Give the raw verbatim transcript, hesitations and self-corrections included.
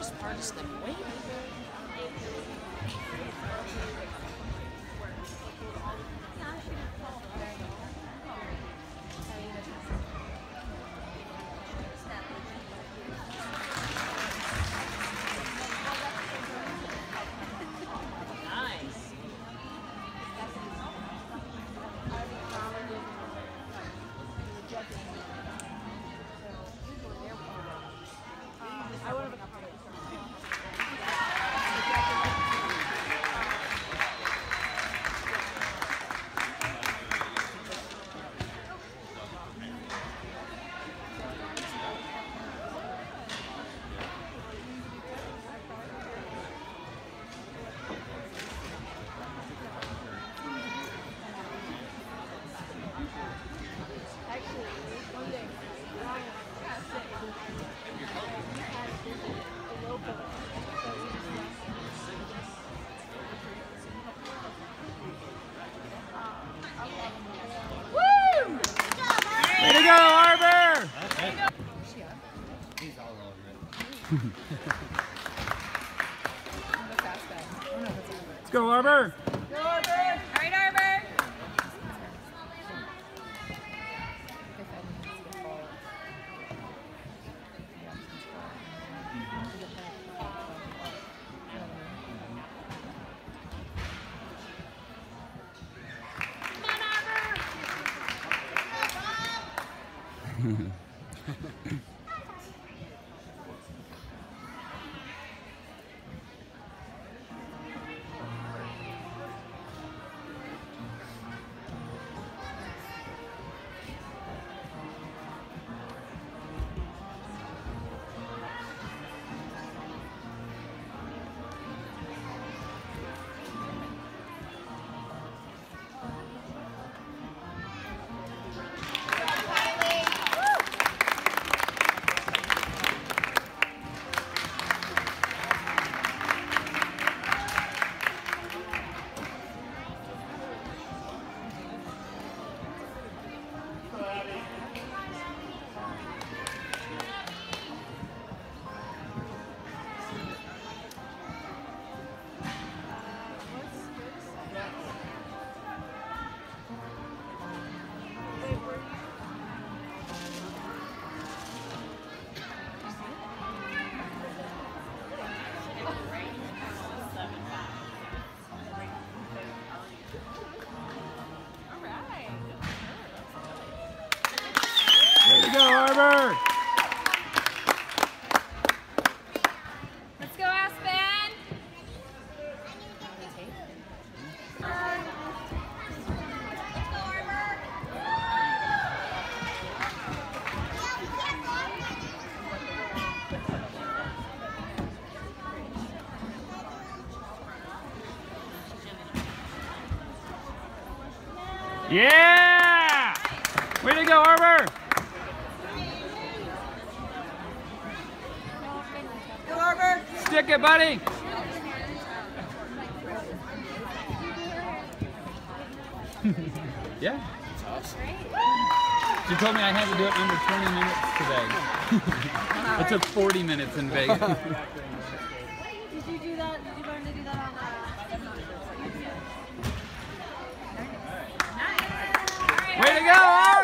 hardest part is the waiting. Way to go, Arbor! He's all over it. Let's go, Arbor! Go, Arbor! All right, Arbor! Way to go, Arbor! Let's go, Aspen! Yeah! Way to go, Arbor! Go, Arbor! Stick it, buddy! Yeah. She told me I had to do it under twenty minutes today. It took forty minutes in Vegas. Did you do that? Did you learn to do that on uh, Way to go, Arbor!